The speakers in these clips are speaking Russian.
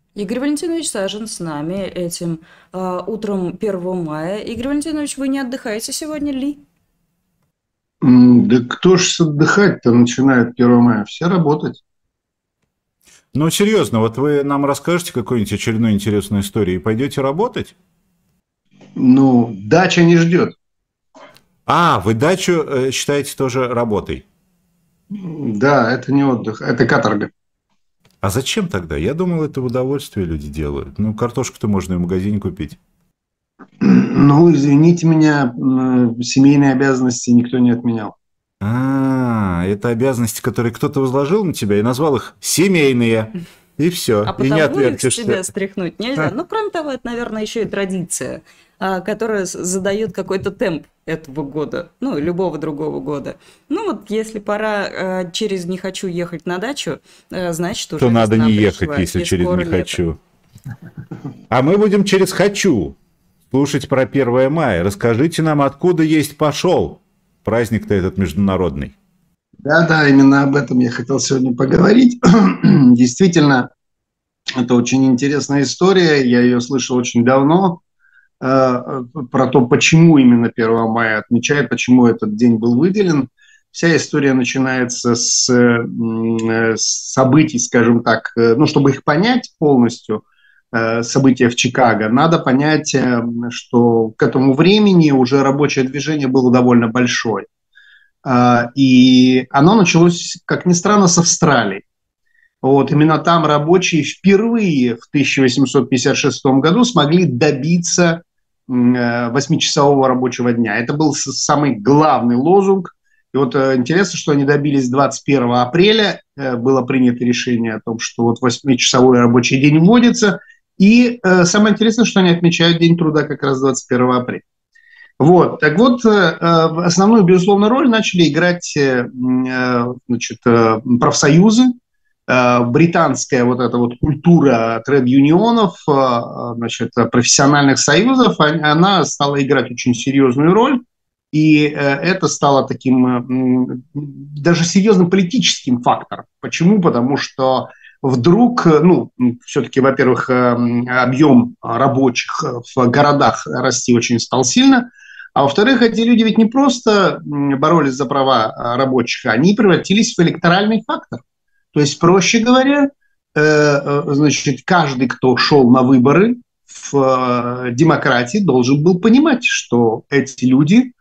Игорь Валентинович Сажин с нами этим утром 1 мая. Игорь Валентинович, вы не отдыхаете сегодня ли? Да кто ж отдыхать-то начинает 1 мая? Все работать. Ну, серьезно, вот вы нам расскажете какую-нибудь очередную интересную историю и пойдете работать? Ну, дача не ждет. А, вы дачу считаете тоже работой. Да, это не отдых, это каторга. А зачем тогда? Я думал, это в удовольствие люди делают. Ну, картошку-то можно и в магазине купить. Ну, извините меня, семейные обязанности никто не отменял. А, это обязанности, которые кто-то возложил на тебя и назвал их семейные. И все. А И не потому их с отвертишься. тебя стряхнуть нельзя. Ну, кроме того, это, наверное, еще и традиция, которая задает какой-то темп этого года, ну, и любого другого года. Ну, вот если пора через «не хочу» ехать на дачу, значит, То уже надо не весна ехать, пришла, если и через скоро «не лето. хочу». А мы будем через «хочу» слушать про 1 мая. Расскажите нам, откуда есть пошел праздник-то этот международный. Да-да, именно об этом я хотел сегодня поговорить. Действительно, это очень интересная история. Я ее слышал очень давно. Про то, почему именно 1 мая отмечают, почему этот день был выделен. Вся история начинается с событий, скажем так, ну, чтобы их понять полностью, события в Чикаго, надо понять, что к этому времени уже рабочее движение было довольно большое. И оно началось, как ни странно, с Австралии. Вот, именно там рабочие впервые в 1856 году смогли добиться 8-часового рабочего дня. Это был самый главный лозунг. И вот интересно, что они добились 21 апреля. Было принято решение о том, что вот 8-часовой рабочий день вводится. И самое интересное, что они отмечают День труда как раз 21 апреля. Вот, так вот, основную, безусловно, роль начали играть значит, профсоюзы, британская вот эта вот культура тред-юнионов, значит, профессиональных союзов, она стала играть очень серьезную роль, и это стало таким даже серьезным политическим фактором. Почему? Потому что вдруг, ну, все-таки, во-первых, объем рабочих в городах расти очень стал сильно, а во-вторых, эти люди ведь не просто боролись за права рабочих, они превратились в электоральный фактор. То есть, проще говоря, значит, каждый, кто шел на выборы в демократии, должен был понимать, что эти люди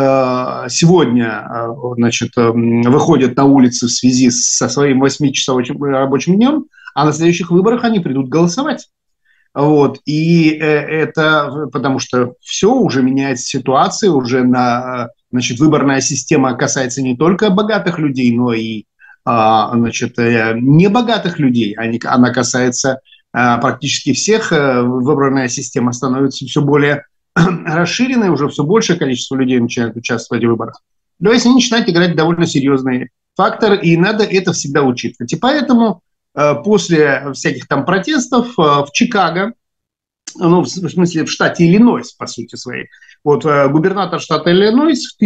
сегодня, значит, выходят на улицы в связи со своим 8-часовым рабочим днем, а на следующих выборах они придут голосовать. Вот. И это потому что все уже меняется ситуация, уже значит, выборная система касается не только богатых людей, но и значит, небогатых людей. Она касается практически всех. Выборная система становится все более расширенной, уже все большее количество людей начинает участвовать в выборах. То есть они начинают играть довольно серьезный фактор, и надо это всегда учитывать. И поэтому после всяких там протестов в Чикаго, ну, в смысле, в штате Иллинойс, по сути своей, вот губернатор штата Иллинойс в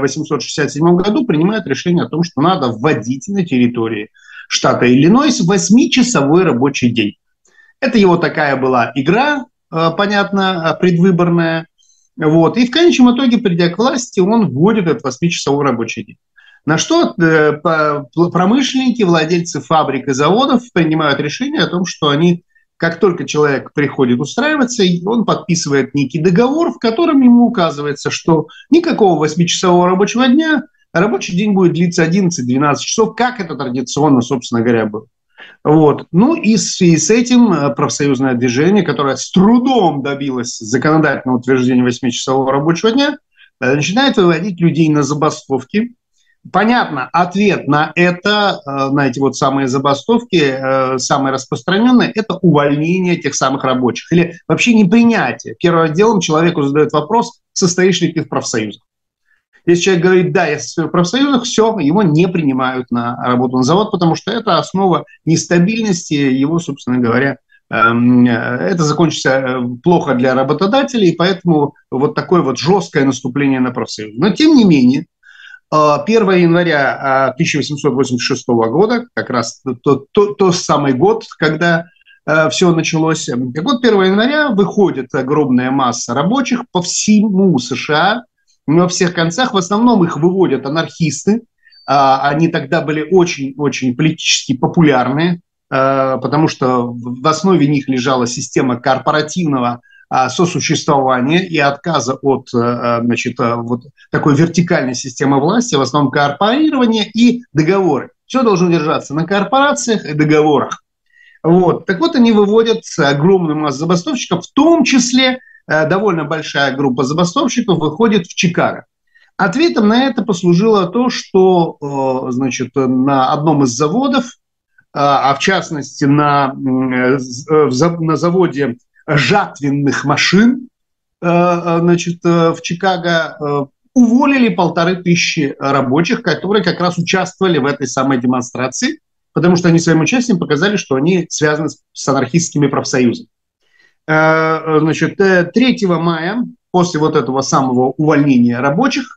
1867 году принимает решение о том, что надо вводить на территории штата Иллинойс 8-часовой рабочий день. Это его такая была игра, понятно, предвыборная. Вот. И в конечном итоге, придя к власти, он вводит этот 8-часовой рабочий день. На что промышленники, владельцы фабрик и заводов принимают решение о том, что они, как только человек приходит устраиваться, он подписывает некий договор, в котором ему указывается, что никакого 8-часового рабочего дня, рабочий день будет длиться 11-12 часов, как это традиционно, собственно говоря, было. Вот. Ну и в связи с этим профсоюзное движение, которое с трудом добилось законодательного утверждения 8-часового рабочего дня, начинает выводить людей на забастовки. Понятно, ответ на это, на эти вот самые забастовки, самое распространенное, это увольнение тех самых рабочих. Или вообще непринятие. Первым делом человеку задают вопрос, состоишь ли ты в профсоюзах. Если человек говорит, да, я состою в профсоюзах, все, его не принимают на работу на завод, потому что это основа нестабильности его, собственно говоря, это закончится плохо для работодателей, поэтому вот такое вот жесткое наступление на профсоюз. Но тем не менее, 1 января 1886 года, как раз тот самый год, когда все началось. Так вот, 1 января выходит огромная масса рабочих по всему США, во всех концах. В основном их выводят анархисты. Они тогда были очень-очень политически популярны, потому что в основе них лежала система корпоративного сосуществования и отказа от, значит, вот такой вертикальной системы власти, в основном корпорирование и договоры. Все должно держаться на корпорациях и договорах. Вот. Так вот, они выводят огромную массу забастовщиков, в том числе довольно большая группа забастовщиков выходит в Чикаго. Ответом на это послужило то, что, значит, на одном из заводов, а в частности на заводе жатвенных машин, значит, в Чикаго, уволили 1500 рабочих, которые как раз участвовали в этой самой демонстрации, потому что они своим участием показали, что они связаны с анархистскими профсоюзами. Значит, 3 мая, после вот этого самого увольнения рабочих,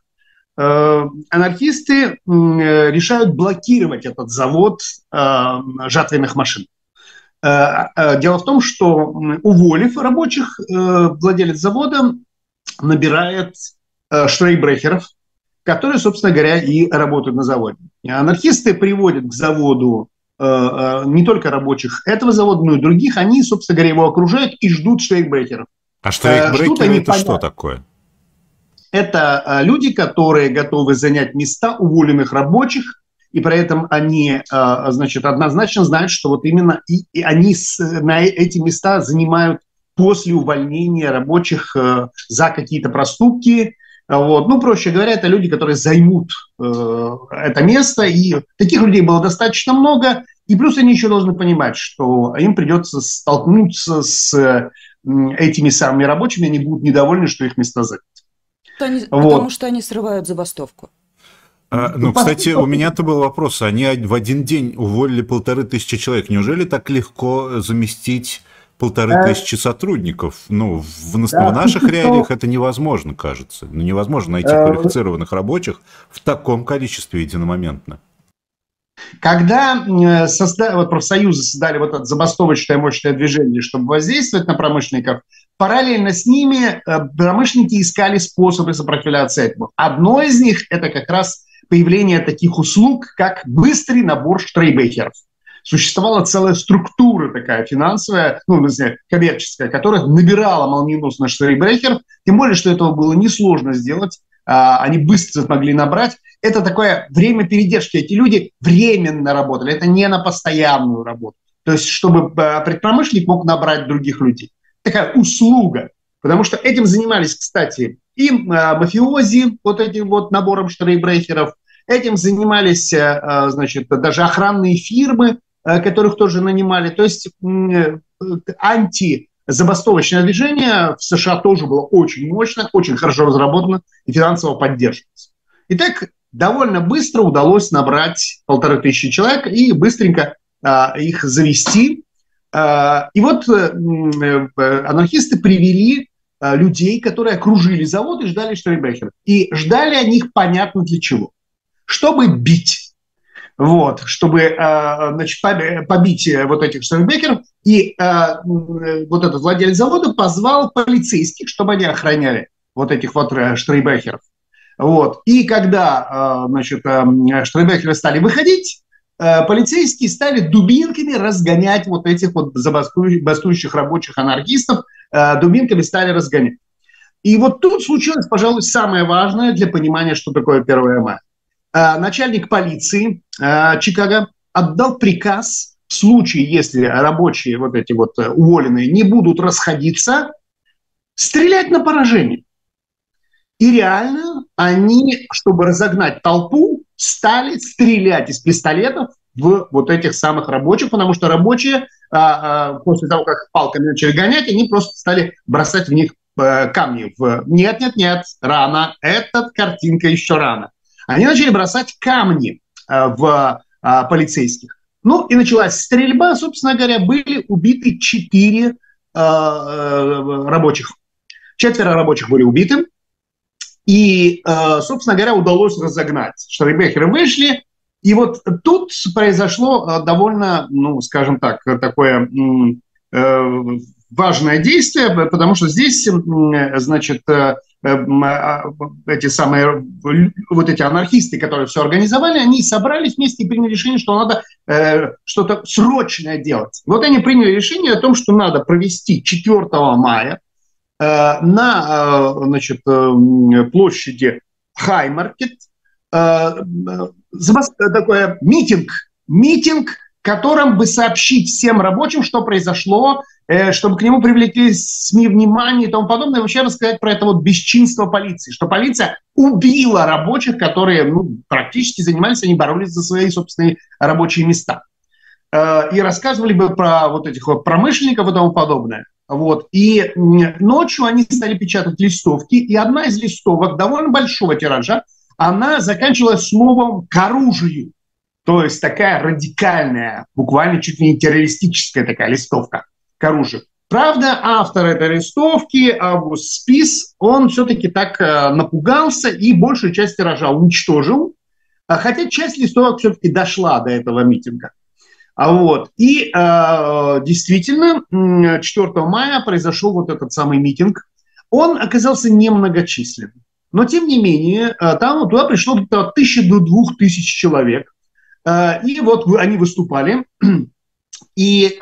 анархисты решают блокировать этот завод жатвенных машин. Дело в том, что, уволив рабочих, владелец завода набирает штрейкбрехеров, которые, собственно говоря, и работают на заводе. Анархисты приводят к заводу не только рабочих этого завода, но и других. Они, собственно говоря, его окружают и ждут штрейкбрехеров. А штрейкбрехеры – это что такое? Это люди, которые готовы занять места уволенных рабочих, и при этом они, значит, однозначно знают, что вот именно и они на эти места занимают после увольнения рабочих за какие-то проступки. Вот. Ну, проще говоря, это люди, которые займут это место, и таких людей было достаточно много, и плюс они еще должны понимать, что им придется столкнуться с этими самыми рабочими, они будут недовольны, что их места заняты. Потому что они срывают забастовку. Ну, кстати, у меня-то был вопрос. Они в один день уволили 1500 человек. Неужели так легко заместить 1500 сотрудников? Ну, в наших реалиях это невозможно, кажется. Ну, невозможно найти квалифицированных рабочих в таком количестве единомоментно. Когда вот профсоюзы создали вот это забастовочное мощное движение, чтобы воздействовать на промышленников, параллельно с ними промышленники искали способы сопротивляться этому. Одно из них – это как раз появление таких услуг, как быстрый набор штрейкбрехеров. Существовала целая структура такая финансовая, ну, в смысле, коммерческая, которая набирала молниеносно штрейкбрехеров, тем более, что этого было несложно сделать, они быстро смогли набрать. Это такое время передержки. Эти люди временно работали, это не на постоянную работу. То есть, чтобы предпромышленник мог набрать других людей. Такая услуга. Потому что этим занимались, кстати, и мафиози, вот этим вот набором штрейкбрехеров. Этим занимались, значит, даже охранные фирмы, которых тоже нанимали. То есть антизабастовочное движение в США тоже было очень мощно, очень хорошо разработано и финансово поддерживалось. Итак, довольно быстро удалось набрать 1500 человек и быстренько их завести. И вот анархисты привели людей, которые окружили завод и ждали штрейкбрехеров. И ждали они их понятно для чего. Чтобы бить. Вот, чтобы, значит, побить вот этих штрейкбрехеров. И вот этот владелец завода позвал полицейских, чтобы они охраняли вот этих вот штрейкбрехеров. Вот. И когда, значит, штрейкбрехеры стали выходить, полицейские стали дубинками разгонять вот этих вот бастующих рабочих анархистов, дубинками стали разгонять. И вот тут случилось, пожалуй, самое важное для понимания, что такое 1 мая. Начальник полиции Чикаго отдал приказ в случае, если рабочие вот эти вот уволенные не будут расходиться, стрелять на поражение. И реально они, чтобы разогнать толпу, стали стрелять из пистолетов в вот этих самых рабочих, потому что рабочие после того, как палками начали гонять, они просто стали бросать в них камни. Нет, рано, эта картинка еще рано. Они начали бросать камни в полицейских. Ну и началась стрельба, собственно говоря, были убиты 4 рабочих. 4 рабочих были убиты. И, собственно говоря, удалось разогнать. Штрейкбрехеры вышли. И вот тут произошло довольно, ну, скажем так, такое важное действие, потому что здесь, значит, эти самые, вот эти анархисты, которые все организовали, они собрались вместе и приняли решение, что надо что-то срочное делать. Вот они приняли решение о том, что надо провести 4 мая на, значит, площади Хаймаркет такой митинг, которым бы сообщить всем рабочим, что произошло, чтобы к нему привлекли СМИ внимание и тому подобное, и вообще рассказать про это вот бесчинство полиции, что полиция убила рабочих, которые практически занимались, они боролись за свои собственные рабочие места. И рассказывали бы про вот этих вот промышленников и тому подобное. Вот. И ночью они стали печатать листовки, и одна из листовок довольно большого тиража, она заканчивалась словом «к оружию». То есть такая радикальная, буквально чуть ли не террористическая такая листовка к оружию. Правда, автор этой листовки, Август Спис, он все-таки так напугался и большую часть тиража уничтожил, хотя часть листовок все-таки дошла до этого митинга. Вот. И действительно, 4 мая произошел вот этот самый митинг. Он оказался немногочисленным. Но, тем не менее, там туда пришло от 1000 до 2000 человек. И вот они выступали. И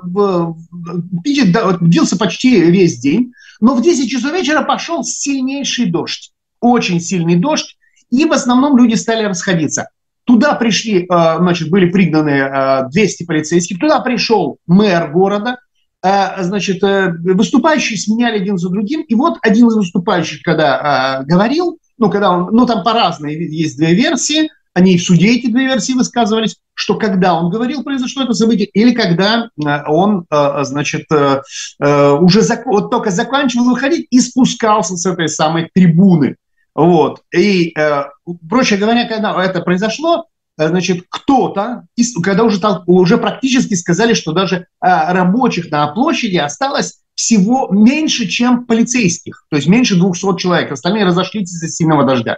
длился почти весь день. Но в 10 часов вечера пошел сильнейший дождь. Очень сильный дождь. И в основном люди стали расходиться. Туда пришли, значит, были пригнаны 200 полицейских. Туда пришел мэр города. Значит, выступающие сменяли один за другим. И вот один из выступающих, когда говорил, когда он, там по-разному, есть две версии, они и в суде эти две версии высказывались, что когда он говорил, произошло это событие, или когда он, значит, уже вот только заканчивал выходить и спускался с этой самой трибуны. Вот. И, проще говоря, когда это произошло, значит, кто-то, когда уже практически сказали, что даже рабочих на площади осталось всего меньше, чем полицейских, то есть меньше 200 человек, остальные разошлись из-за сильного дождя.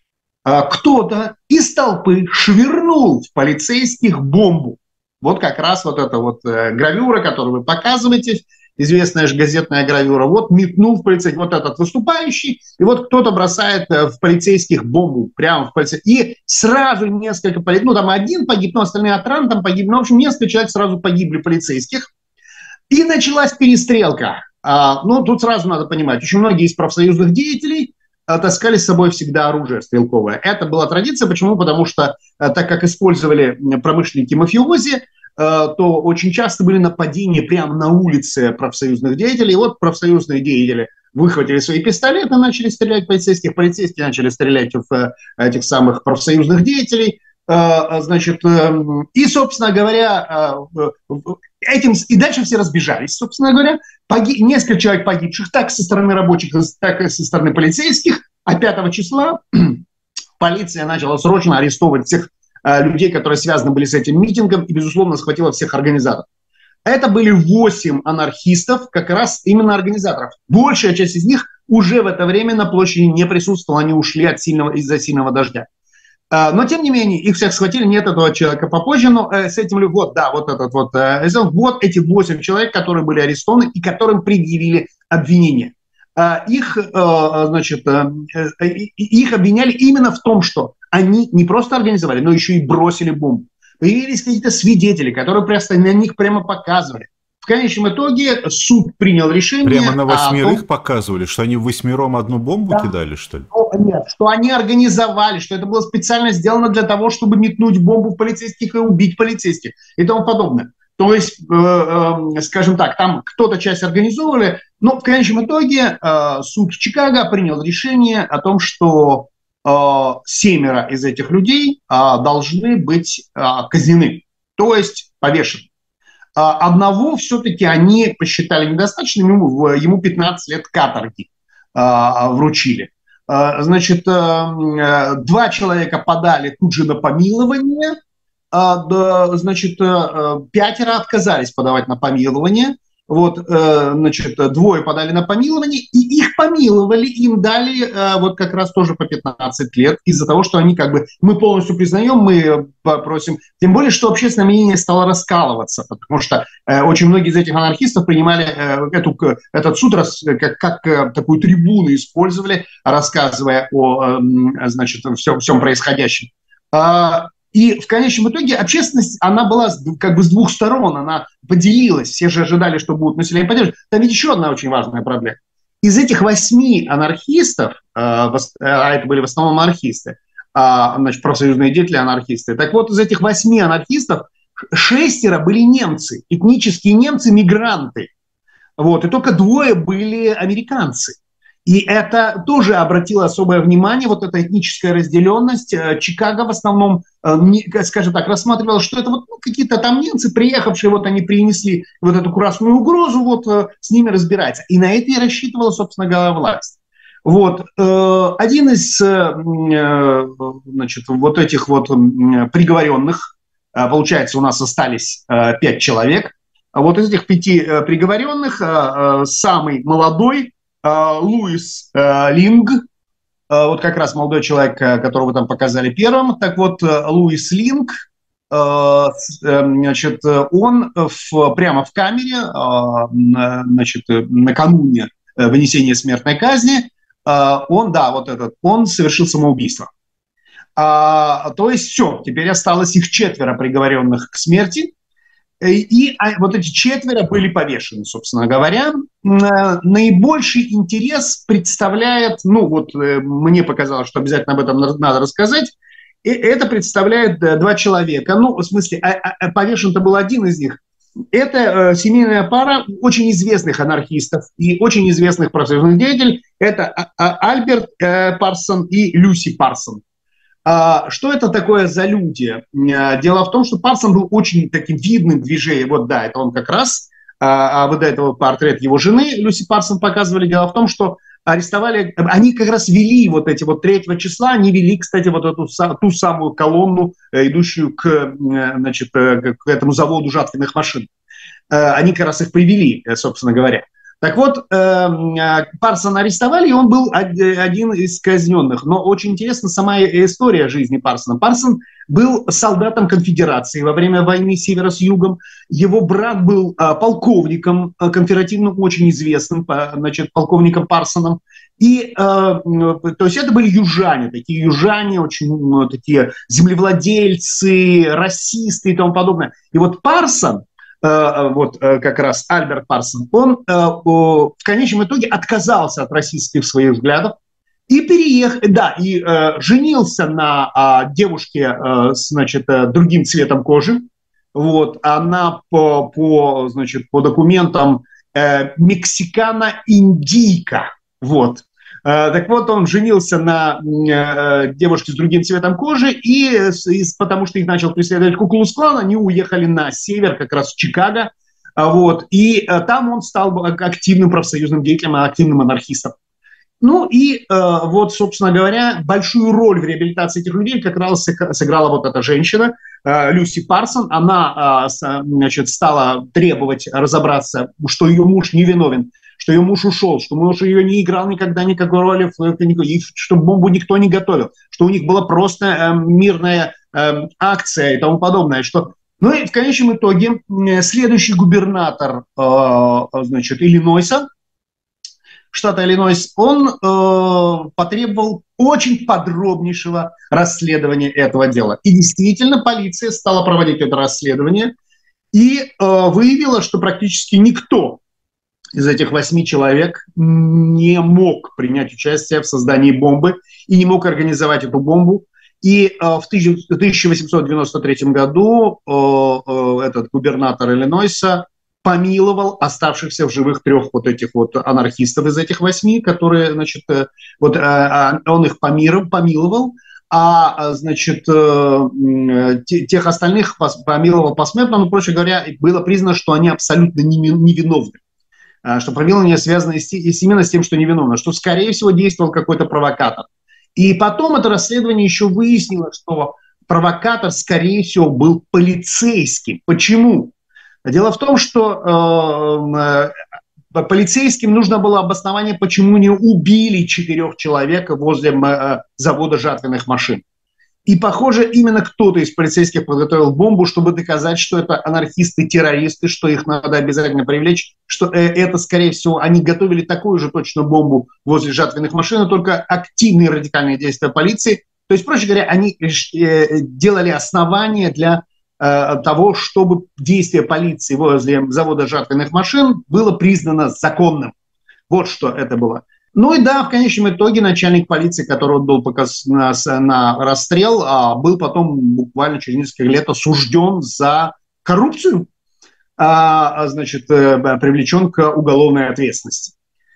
Кто-то из толпы швырнул в полицейских бомбу. Вот как раз вот эта вот гравюра, которую вы показываете, известная же газетная гравюра, вот метнул в полицейских, вот этот выступающий, и вот кто-то бросает в полицейских бомбу прямо в полицейских. И сразу несколько полицейских, там один погиб, но остальные от ран там погибли, в общем, несколько человек сразу погибли полицейских. И началась перестрелка. Тут сразу надо понимать, очень многие из профсоюзных деятелей таскали с собой всегда оружие стрелковое. Это была традиция. Почему? Потому что, так как использовали промышленники-мафиози, то очень часто были нападения прямо на улице профсоюзных деятелей. И вот профсоюзные деятели выхватили свои пистолеты, начали стрелять в полицейских, полицейские начали стрелять в этих самых профсоюзных деятелей. Значит, и, собственно говоря, этим и дальше все разбежались, собственно говоря. Несколько человек погибших, так со стороны рабочих, так и со стороны полицейских. А 5 числа полиция начала срочно арестовывать всех людей, которые связаны были с этим митингом, и, безусловно, схватила всех организаторов. Это были 8 анархистов, как раз именно организаторов. Большая часть из них уже в это время на площади не присутствовала, они ушли из-за сильного дождя. Но, тем не менее, их всех схватили, нет этого человека попозже, но с этим, вот эти 8 человек, которые были арестованы и которым предъявили обвинение. Их обвиняли именно в том, что они не просто организовали, но еще и бросили бомбу. Появились какие-то свидетели, которые просто на них прямо показывали. В конечном итоге суд принял решение... Прямо на 8 показывали, что они 8 одну бомбу кидали, что ли? Нет, что они организовали, что это было специально сделано для того, чтобы метнуть бомбу в полицейских и убить полицейских и тому подобное. То есть, скажем так, там кто-то часть организовывали, но в конечном итоге суд Чикаго принял решение о том, что 7 из этих людей должны быть казнены, то есть повешены. Одного все-таки они посчитали недостаточным, ему 15 лет каторги вручили. Значит, 2 человека подали тут же на помилование, значит, 5 отказались подавать на помилование, Вот, значит, двое подали на помилование, и их помиловали, им дали вот как раз тоже по 15 лет из-за того, что они как бы, мы полностью признаем, мы просим, тем более, что общественное мнение стало раскалываться, потому что очень многие из этих анархистов принимали этот суд как такую трибуну использовали, рассказывая о, значит, всем происходящем. И в конечном итоге общественность, она была как бы с двух сторон, она поделилась. Все же ожидали, что будут население поддерживать. Там ведь еще одна очень важная проблема. Из этих 8 анархистов, а это были в основном анархисты, значит, профсоюзные деятели анархисты, так вот, из этих 8 анархистов 6 были немцы, этнические немцы, мигранты. Вот, и только 2 были американцы. И это тоже обратило особое внимание, вот эта этническая разделенность. Чикаго в основном, скажем так, рассматривал, что это вот какие-то там немцы, приехавшие, вот они принесли вот эту красную угрозу, вот с ними разбираться. И на это и рассчитывала, собственно говоря, власть. Вот. Один из, значит, вот этих вот приговоренных, получается, у нас остались 5 человек. Вот из этих 5 приговоренных самый молодой, Луис Линг, вот как раз молодой человек, которого вы там показали первым. Так вот, Луис Линг, значит, он прямо в камере, значит, накануне вынесения смертной казни, он совершил самоубийство. То есть все, теперь осталось их 4 приговоренных к смерти. И вот эти 4 были повешены, собственно говоря. Наибольший интерес представляет, ну вот мне показалось, что обязательно об этом надо рассказать, это представляет 2 человека. Ну, в смысле, повешен-то был один из них. Это семейная пара очень известных анархистов и очень известных профсоюзных деятелей. Это Альберт Парсон и Люси Парсон. Что это такое за люди? Дело в том, что Парсон был очень таким видным движением. Вот да, это он как раз. Вот до этого портрет его жены Люси Парсон показывали. Дело в том, что арестовали, они как раз вели вот эти вот 3 числа, они вели, кстати, вот эту ту самую колонну, идущую значит, к этому заводу жатвенных машин. Они как раз их привели, собственно говоря. Так вот, Парсона арестовали, и он был один из казненных. Но очень интересна сама история жизни Парсона. Парсон был солдатом конфедерации во время войны севера с югом. Его брат был полковником конфедеративным, очень известным, значит, полковником Парсоном. И, то есть это были южане, такие южане, очень такие землевладельцы, расисты и тому подобное. И вот Парсон, вот как раз Альберт Парсон, он в конечном итоге отказался от российских своих взглядов и переехал, да, и женился на девушке с, значит, другим цветом кожи. Вот, она значит, по документам мексикано-индийка. Вот. Так вот, он женился на девушке с другим цветом кожи, и потому что их начал преследовать Ку-клукс-клан, они уехали на север, как раз в Чикаго, вот, и там он стал активным профсоюзным деятелем, активным анархистом. Ну и вот, собственно говоря, большую роль в реабилитации этих людей как раз сыграла вот эта женщина, Люси Парсон. Она, значит, стала требовать разобраться, что ее муж невиновен, что ее муж ушел, что муж ее не играл никогда никакой роли, что бомбу никто не готовил, что у них была просто мирная акция и тому подобное. Что... Ну и в конечном итоге следующий губернатор, значит, Иллинойса, штата Иллинойс, он потребовал очень подробнейшего расследования этого дела. И действительно полиция стала проводить это расследование и выявила, что практически никто из этих 8 человек не мог принять участие в создании бомбы и не мог организовать эту бомбу. И в 1893 году этот губернатор Иллинойса помиловал оставшихся в живых 3 вот этих вот анархистов из этих 8, которые, значит, вот он их помиловал, значит, тех остальных помиловал посмертно, но, проще говоря, было признано, что они абсолютно невиновны. Что помилование связано именно с тем, что невиновно, что, скорее всего, действовал какой-то провокатор. И потом это расследование еще выяснило, что провокатор, скорее всего, был полицейским. Почему? Дело в том, что полицейским нужно было обоснование, почему не убили 4 человек возле завода жатвенных машин. И, похоже, именно кто-то из полицейских подготовил бомбу, чтобы доказать, что это анархисты-террористы, что их надо обязательно привлечь, что это, скорее всего, они готовили такую же точно бомбу возле жатвенных машин, только активные радикальные действия полиции. То есть, проще говоря, они делали основания для того, чтобы действие полиции возле завода жатвенных машин было признано законным. Вот что это было. Ну и да, в конечном итоге начальник полиции, который отдал показ на расстрел, был потом буквально через несколько лет осужден за коррупцию, значит, привлечен к уголовной ответственности.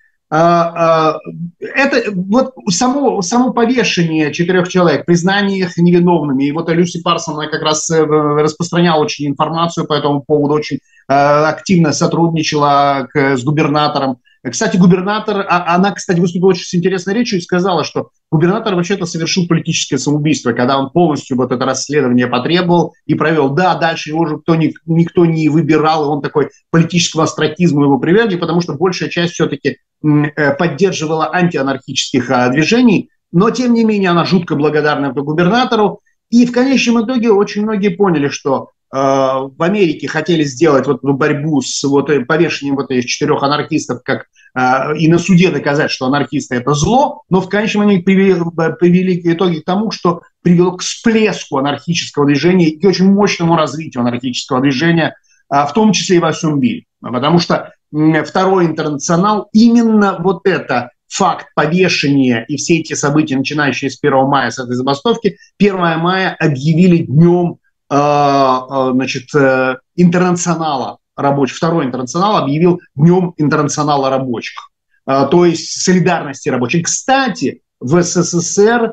Это вот само повешение 4 человек, признание их невиновными. И вот Люси Парсон, она как раз распространяла очень информацию по этому поводу, очень активно сотрудничала с губернатором. Кстати, губернатор, она, кстати, выступила очень с интересной речью и сказала, что губернатор вообще-то совершил политическое самоубийство, когда он полностью вот это расследование потребовал и провел. Да, дальше его уже никто не выбирал, и он такой политического астракизма его привергли, потому что большая часть все-таки поддерживала антианархических движений, но, тем не менее, она жутко благодарна губернатору. И в конечном итоге очень многие поняли, что в Америке хотели сделать вот борьбу с повешением вот этих 4 анархистов, как и на суде доказать, что анархисты – это зло, но в конечном итоге привели в итоге к тому, что привело к всплеску анархического движения и к очень мощному развитию анархического движения, в том числе и во всем мире. Потому что Второй интернационал, именно вот это факт повешения и все эти события, начинающие с 1 мая, с этой забастовки, 1 мая объявили днем значит, интернационала рабочих. Второй интернационал объявил днем интернационала рабочих, то есть солидарности рабочих. Кстати, в СССР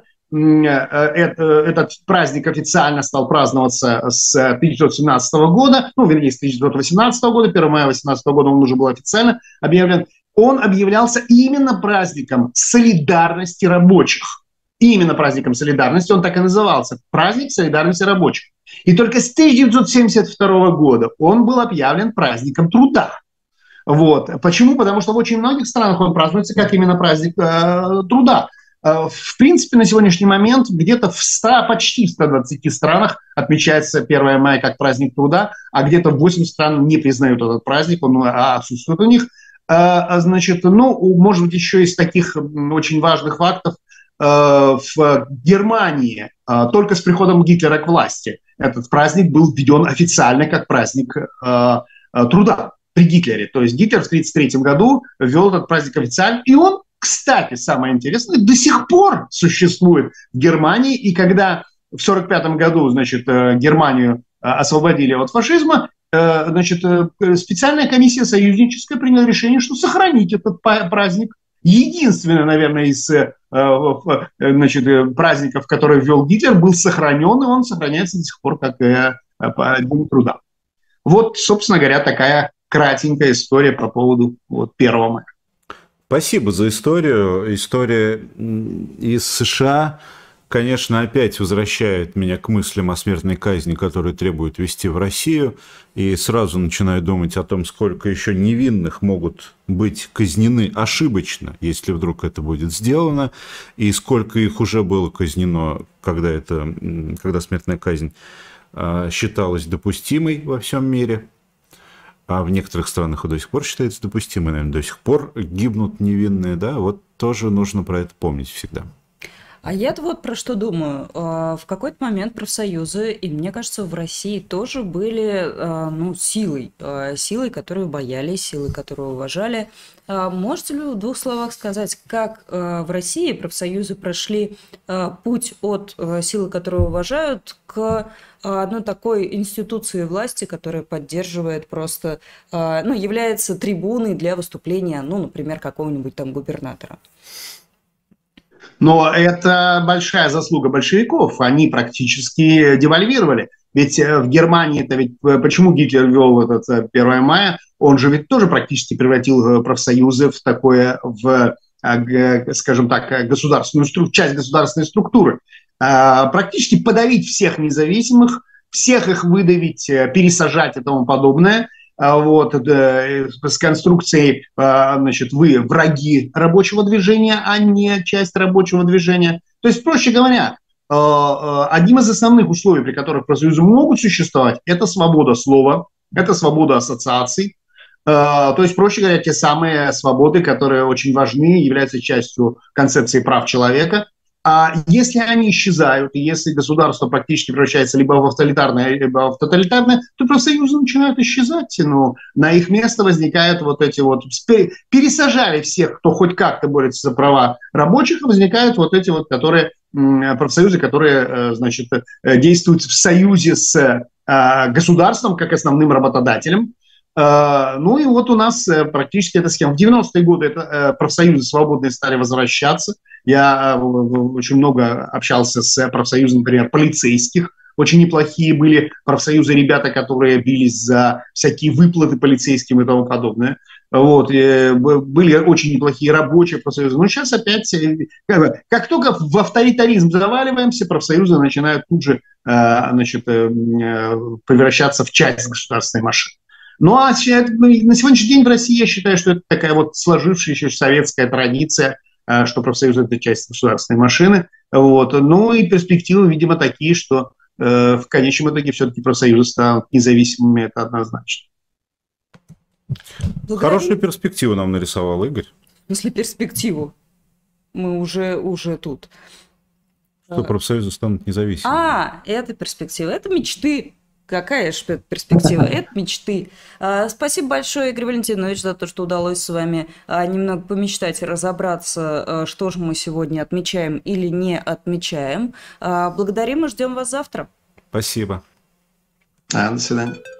этот праздник официально стал праздноваться с 1917 года, ну, вернее, с 1918 года, 1 мая 1918 года он уже был официально объявлен. Он объявлялся именно праздником солидарности рабочих. Именно праздником солидарности, он так и назывался, праздник солидарности рабочих. И только с 1972 года он был объявлен праздником труда. Вот. Почему? Потому что в очень многих странах он празднуется как именно праздник труда. В принципе, на сегодняшний момент где-то почти в 120 странах отмечается 1 мая как праздник труда, а где-то 8 стран не признают этот праздник, он отсутствует у них. Значит, ну, может быть, еще из таких очень важных фактов, в Германии только с приходом Гитлера к власти этот праздник был введен официально как праздник труда при Гитлере. То есть Гитлер в 1933 году ввел этот праздник официально, и он, кстати, самое интересное, до сих пор существует в Германии. И когда в 1945 году, значит, Германию освободили от фашизма, значит, специальная комиссия союзническая приняла решение, что сохранить этот праздник. Единственный, наверное, из значит, праздников, который ввел Гитлер, был сохранен, и он сохраняется до сих пор как День труда. Вот, собственно говоря, такая кратенькая история по поводу 1 мая. Спасибо за историю. История из США, конечно, опять возвращает меня к мыслям о смертной казни, которую требуют ввести в Россию. И сразу начинаю думать о том, сколько еще невинных могут быть казнены ошибочно, если вдруг это будет сделано, и сколько их уже было казнено, когда смертная казнь считалась допустимой во всем мире. А в некоторых странах и до сих пор считается допустимой, наверное, до сих пор гибнут невинные, да, вот тоже нужно про это помнить всегда. А я-то вот про что думаю. В какой-то момент профсоюзы, и мне кажется, в России тоже были силой, которую боялись, силой, которую уважали. Можете ли вы в 2 словах сказать, как в России профсоюзы прошли путь от силы, которую уважают, к одной такой институции власти, которая поддерживает просто, является трибуной для выступления, например, какого-нибудь там губернатора? Но это большая заслуга большевиков. Они практически девальвировали. Ведь в Германии, почему Гитлер ввел этот 1 мая, он же ведь тоже практически превратил профсоюзы в такое, скажем так, часть государственной структуры. Практически подавить всех независимых, всех их выдавить, пересажать и тому подобное. вот, с конструкцией, значит, вы враги рабочего движения, а не часть рабочего движения. То есть, проще говоря, одним из основных условий, при которых профсоюзы могут существовать, это свобода слова, это свобода ассоциаций. То есть, проще говоря, те самые свободы, которые очень важны, являются частью концепции прав человека. А если они исчезают, и если государство практически превращается либо в авторитарное, либо в тоталитарное, то профсоюзы начинают исчезать. Ну, на их место возникают вот эти вот... Пересажали всех, кто хоть как-то борется за права рабочих, и возникают вот эти вот, которые, профсоюзы, которые, значит, действуют в союзе с государством как основным работодателем. Ну и вот у нас практически эта схема. В 90-е годы профсоюзы свободные стали возвращаться. Я очень много общался с профсоюзом, например, полицейских. Очень неплохие были профсоюзы, ребята, которые бились за всякие выплаты полицейским и тому подобное. Вот. Были очень неплохие рабочие профсоюзы. Но сейчас опять, как только в авторитаризм заваливаемся, профсоюзы начинают тут же, значит, превращаться в часть государственной машины. Ну а на сегодняшний день в России я считаю, что это такая вот сложившаяся советская традиция, что профсоюзы – это часть государственной машины. Вот. Ну и перспективы, видимо, такие, что в конечном итоге все-таки профсоюзы станут независимыми, это однозначно. Хорошую перспективу нам нарисовал Игорь. В смысле перспективу? Мы уже тут. Что профсоюзы станут независимыми. Это перспектива, это мечты. Какая же перспектива? Это мечты. Спасибо большое, Игорь Валентинович, за то, что удалось с вами немного помечтать и разобраться, что же мы сегодня отмечаем или не отмечаем. Благодарим и ждем вас завтра. Спасибо. До свидания.